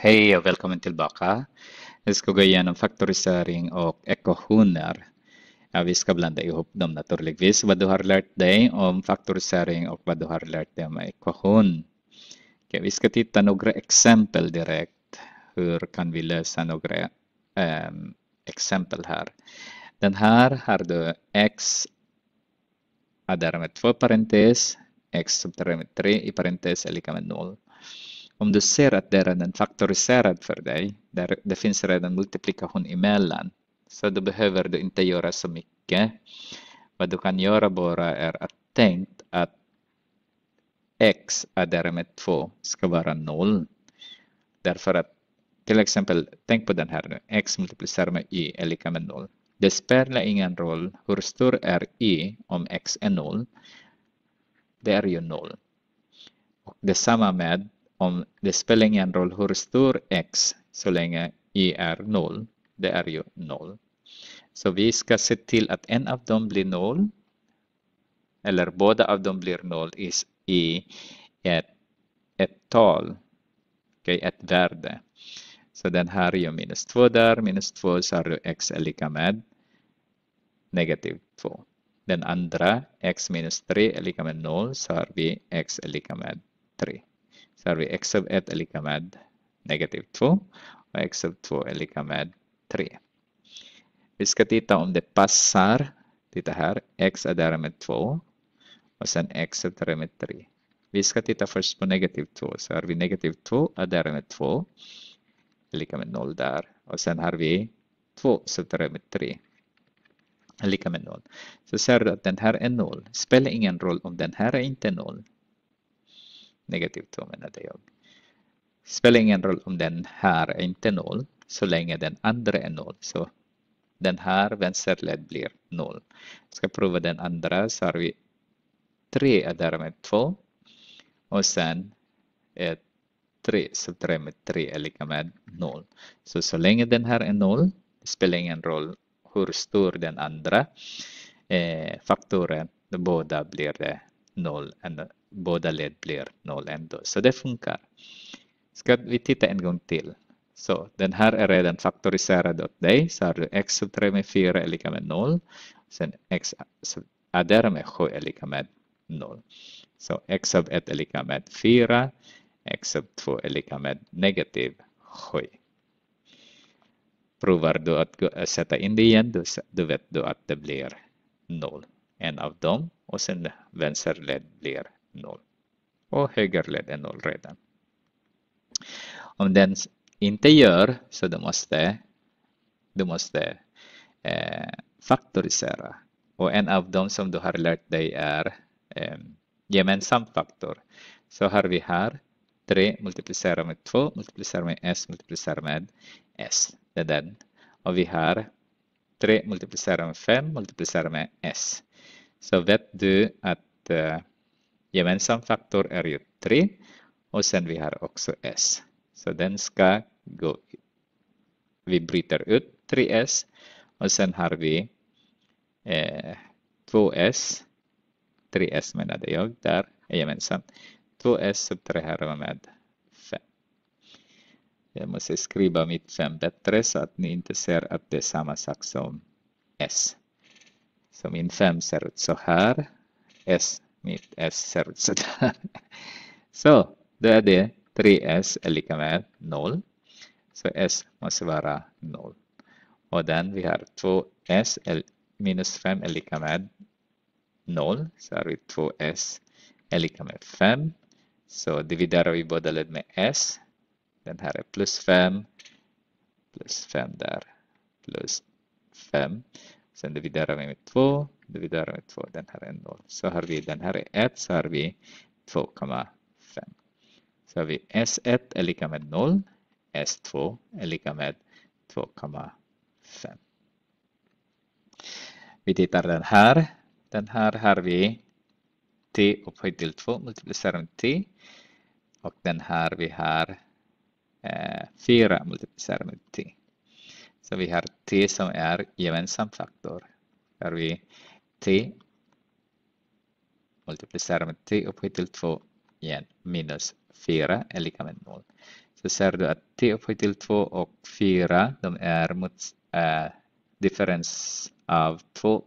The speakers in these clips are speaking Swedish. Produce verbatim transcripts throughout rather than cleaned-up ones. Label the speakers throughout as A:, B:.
A: Hej och välkommen tillbaka. Vi ska gå igenom faktorisering och ekvationer. Ja, vi ska blanda ihop dem naturligtvis. Vad du har lärt dig om faktorisering och vad du har lärt dig om ekvation. Okej, vi ska titta några exempel direkt. Hur kan vi lösa några um, exempel här? Den här har du x adderar med två parentes, x subtraherar med tre i parentes är lika med noll. Om du ser att det är redan faktoriserad för dig, där det finns redan multiplikation emellan, så då behöver du inte göra så mycket. Vad du kan göra bara är att tänka att x adderat med två ska vara noll. Därför att, till exempel, tänk på den här nu, x multiplicerar med y är lika med noll. Det spelar ingen roll hur stor är y om x är noll. Det är ju noll. Och detsamma med om det spelar ingen roll hur stor x så länge y är noll. Det är ju noll. Så vi ska se till att en av dem blir noll. Eller båda av dem blir noll i ett, ett tal. Okay, ett värde. Så den här är ju minus två där. Minus två så har du x är lika med negativ två. Den andra, x minus tre är lika med noll. Så har vi x är lika med tre. Så har vi x av ett är lika med negativ två. Och x av två är lika med tre. Vi ska titta om det passar. Titta här. X adderar med två. Och sen x adderar med tre. Vi ska titta först på negativ två. Så har vi negativ två adderar med två. Är lika med noll där. Och sen har vi två subtraherar med tre. Är lika med noll. Så ser du att den här är noll. Spelar ingen roll om den här är inte noll. Negativ två menade jag. Spelar ingen roll om den här är inte noll. Så länge den andra är noll. Så den här vänsterled blir noll. Ska prova den andra så har vi tre adderar med två. Och sen är tre subtraherar med tre är lika med noll. Så så länge den här är noll. Spelar ingen roll hur stor den andra eh, faktoren. Båda blir det noll. Båda led blir noll ändå. Så det funkar. Ska vi titta en gång till. Så den här är redan faktoriserad åt dig. Så har du x subtraherar med fyra är lika med noll. Sen x adderar med sju är lika med noll. Så x av ett är lika med fyra. X av två är lika med negativ sju. Provar du att sätta in det igen, då, då vet du att det blir noll. En av dem och sen vänsterled blir noll. Och högerled är noll redan. Om den inte gör så du måste, du måste eh, faktorisera. Och en av dem som du har lärt dig är eh, gemensam faktor. Så har vi här tre multiplicerar med två, multiplicerar med s, multiplicerar med s. Det är den. Och vi har tre multiplicerar med fem, multiplicerar med s. Så vet du att uh, gemensam faktor är ju tre. Och sen vi har också s. Så den ska gå. Vi bryter ut tre s. Och sen har vi eh, två s. tre s menade jag. Där är gemensamt. två s subtraherar med fem. Jag måste skriva mitt fem bättre så att ni inte ser att det är samma sak som s. Så min fem ser ut så här. S, mitt s ser ut så där. Så då är det tre s är lika med noll. Så s måste vara noll. Och den vi har två s minus fem är lika med noll. Så har vi två s är lika med fem. Så dividerar vi båda led med s. Den här är plus fem. Plus fem där. Plus fem. Sen dividerar vi med två. Dividerar med två. Den här är noll. Så har vi den här är ett. Så har vi två komma fem. Så har vi s ett är lika med noll. s två är lika med två komma fem. Vi tittar den här. Den här har vi t upphöjt till två. Multiplicerar med t. Och den här vi har eh, fyra multiplicerar med t. Så vi har t som är gemensam faktor. Där vi t multiplicerar med t upphöjt till två igen. Minus fyra är lika med noll. Så ser du att t upphöjt till två och fyra, de är mot äh, differens av två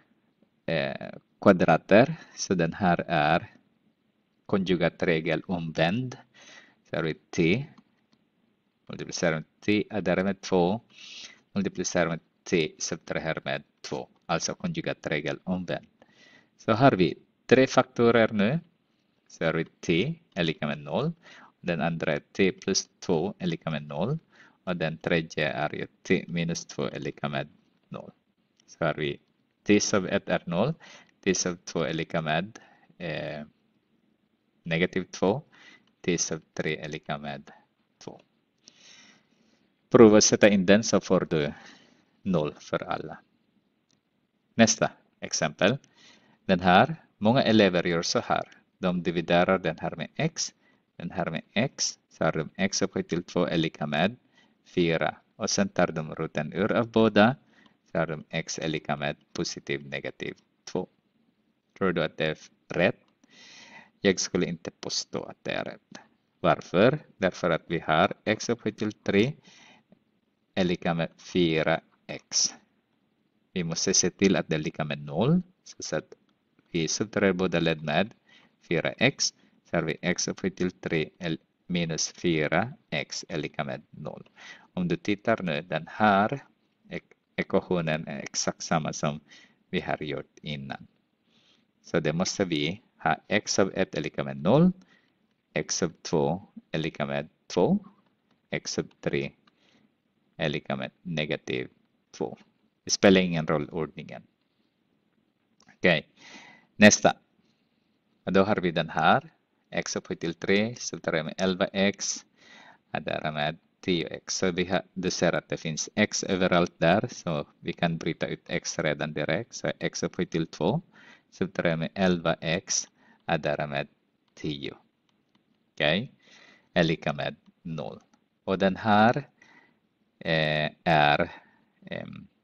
A: äh, kvadrater. Så den här är konjugatregel omvänd. Så har vi t multiplicerar med t, adderar med två, multiplicerar med t, subtraherar med två. Alltså konjugatregel omvänd. Så har vi tre faktorer nu. Så har vi t är lika med noll. Den andra är t plus två är lika med noll. Och den tredje är ju t minus två är lika med noll. Så har vi t sub ett är noll. T sub två är lika med eh, negativ två. T sub tre är lika med två. Prova att sätta in den så får du noll för alla. Nästa exempel. Den här, många elever gör så här. De dividerar den här med x, den här med x, så har de x upphöjt till två är lika med fyra. Och sen tar de roten ur av båda, så har de x är lika med positiv negativ två. Tror du att det är rätt? Jag skulle inte påstå att det är rätt. Varför? Därför att vi har x upphöjt till tre är lika med fyra x. Vi måste se till att det är lika med noll, så att vi subtraherar båda led med fyra x, så har vi x upphöjt till tre minus fyra x är lika med noll. Om du tittar nu, den här ekvationen är exakt samma som vi har gjort innan. Så det måste vi ha x sub ett är lika med noll, x sub två är lika med två, x sub tre är lika med negativ två. Det spelar ingen roll ordningen. Okej, okay. Nästa. Och då har vi den här. X upphöjt till tre, subtraherar med elva x, adderar med tio x. Så vi har, du ser att det finns x överallt där, så vi kan bryta ut x redan direkt. Så x upphöjt till två, subtraherar med elva x, adderar med tio. Okej, okay. Är lika med noll. Och den här eh, är eh,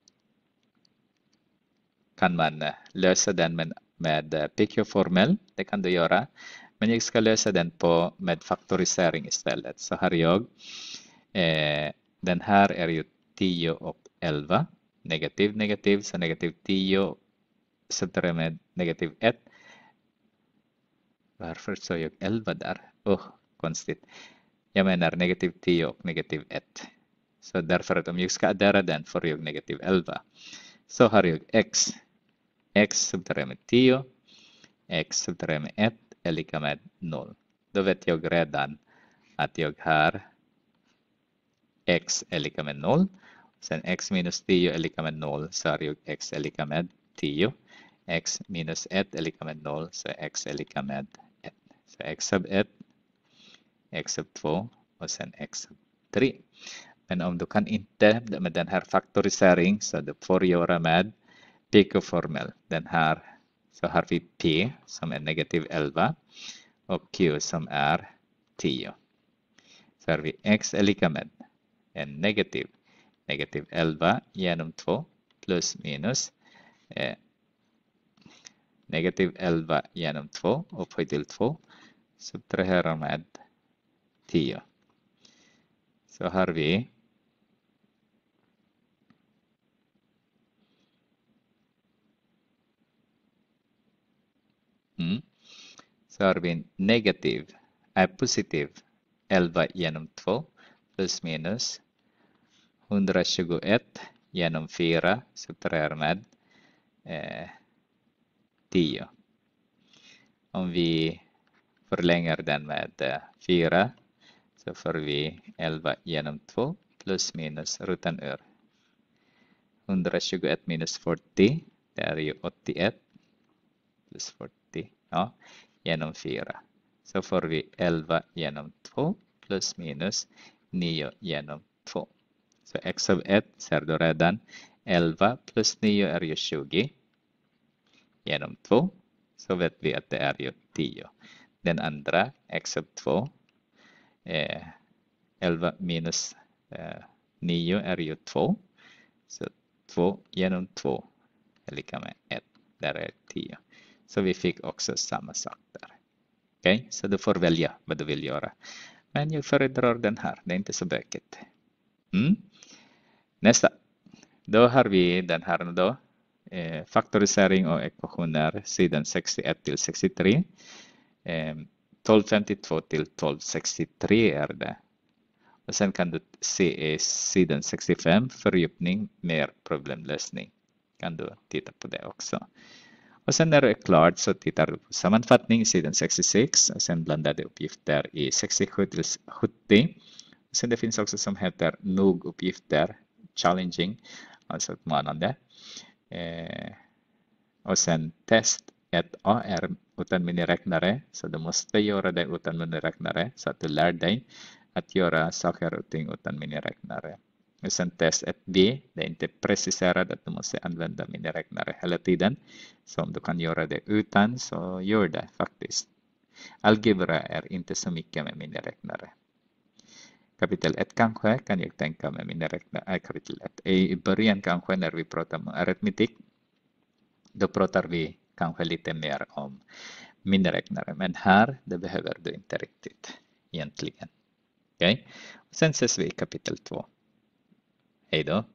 A: kan man lösa den med, med P Q-formel. Det kan du göra. Men jag ska lösa den på, med faktorisering istället. Så har jag, eh, den här är ju tio och elva. Negativ, negativ, så negativ tio subtraherar med negativ ett. Varför sa jag elva där? Oh, konstigt. Jag menar negativ tio och negativ ett. Så därför att om jag ska addera den får jag negativ elva. Så har jag x. X subtraherar med tio. X subtraherar med ett är lika med noll. Då vet jag redan att jag har x är lika med noll. Sen x minus tio är lika med noll, så har jag x är lika med tio. X minus ett är lika med noll, så x är lika med ett. Så x sub ett, x sub två och sen x sub tre. Men om du kan inte med den här faktorisering, så du får göra med P Q-formel. Den här, så har vi P som är negativ elva och Q som är tio. Så har vi x är lika med en negativ, negativ elva genom två plus minus eh, negativ elva genom två upphöjt till två, subtraherar med tio. Så har vi mm, så har vi negativ, är positiv elva genom två plus minus etthundratjugoett genom fyra, subtraherar med eh, tio. Om vi förlänger den med eh, fyra, så får vi elva genom två plus minus roten ur. etthundratjugoett minus fyrtio, det är ju åttioett plus fyrtio, ja, genom fyra. Så får vi elva genom två plus minus nio genom två. Så x av ett ser du redan. elva plus nio är ju tjugo. Genom två. Så vet vi att det är ju tio. Den andra, x av två. Eh, elva minus eh, nio är ju två. Så två genom två är lika med ett. Där är tio. Så vi fick också samma sak där. Okej, okay? Så du får välja vad du vill göra. Men jag föredrar den här, det är inte så bökigt. Mm. Nästa. Då har vi den här då. Eh, faktorisering och ekvationer, sidan sextioett till sextiotre. Eh, tolv femtiotvå till tolv sextiotre är det. Och sen kan du se sidan sextiofem, fördjupning, mer problemlösning. Kan du titta på det också. Och sen när det är klart så tittar du på sammanfattning, sidan sextiosex. Och sen blandade uppgifter i sextiosju till sjuttio. Och sen det finns också som heter nog-uppgifter, challenging, alltså utmanande. Eh, och sen test ett A R utan miniräknare. Så du måste göra det utan miniräknare så att du lär dig att göra saker och ting utan miniräknare. Och sen test ett B, det är inte preciserat att du måste använda miniräknare hela tiden. Så om du kan göra det utan så gör det faktiskt. Algebra är inte så mycket med miniräknare. Kapitel ett kanske kan jag tänka med miniräknare. Kapitel ett. I början kanske när vi pratar om aritmetik, då pratar vi kanske lite mer om miniräknare. Men här, det behöver du inte riktigt egentligen. Okej? Okay? Sen ses vi i kapitel två. Hej då!